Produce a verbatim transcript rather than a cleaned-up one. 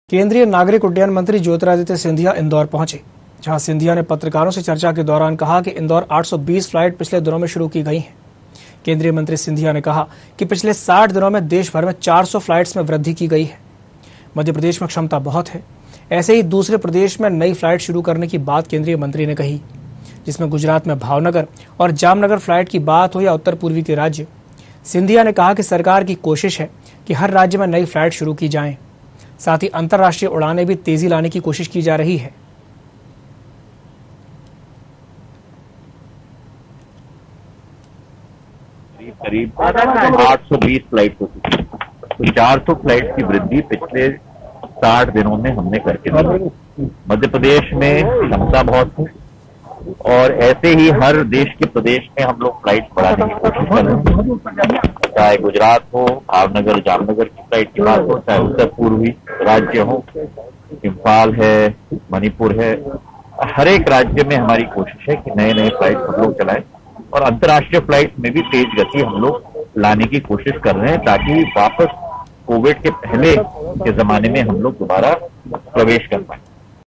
केंद्रीय नागरिक उड्डयन मंत्री ज्योतिरादित्य सिंधिया इंदौर पहुंचे, जहां सिंधिया ने पत्रकारों से चर्चा के दौरान कहा कि इंदौर आठ सौ बीस फ्लाइट पिछले दिनों में शुरू की गई हैं। केंद्रीय मंत्री सिंधिया ने कहा कि पिछले साठ दिनों में देश भर में चार सौ फ्लाइट्स में वृद्धि की गई है। मध्य प्रदेश में क्षमता बहुत है, ऐसे ही दूसरे प्रदेश में नई फ्लाइट शुरू करने की बात केंद्रीय मंत्री ने कही, जिसमें गुजरात में भावनगर और जामनगर फ्लाइट की बात हो या उत्तर पूर्वी के राज्य। सिंधिया ने कहा कि सरकार की कोशिश है कि हर राज्य में नई फ्लाइट शुरू की जाएं। साथ ही अंतर्राष्ट्रीय उड़ानें भी तेजी लाने की कोशिश की जा रही है। करीब आठ सौ बीस फ्लाइट हो चुकी है, तो चार सौ फ्लाइट की वृद्धि पिछले साठ दिनों में हमने करके दी। मध्य प्रदेश में क्षमता बहुत है और ऐसे ही हर देश के प्रदेश में हम लोग फ्लाइट बढ़ाने की कोशिश कर रहे हैं। चाहे गुजरात हो, भावनगर जामनगर की फ्लाइट की बात हो, चाहे उत्तर पूर्वी राज्य हो, इम्फाल है, मणिपुर है, हर एक राज्य में हमारी कोशिश है कि नए नए फ्लाइट हम लोग चलाएं और अंतर्राष्ट्रीय फ्लाइट में भी तेज गति हम लोग लाने की कोशिश कर रहे हैं, ताकि वापस कोविड के पहले के जमाने में हम लोग दोबारा प्रवेश कर पाए।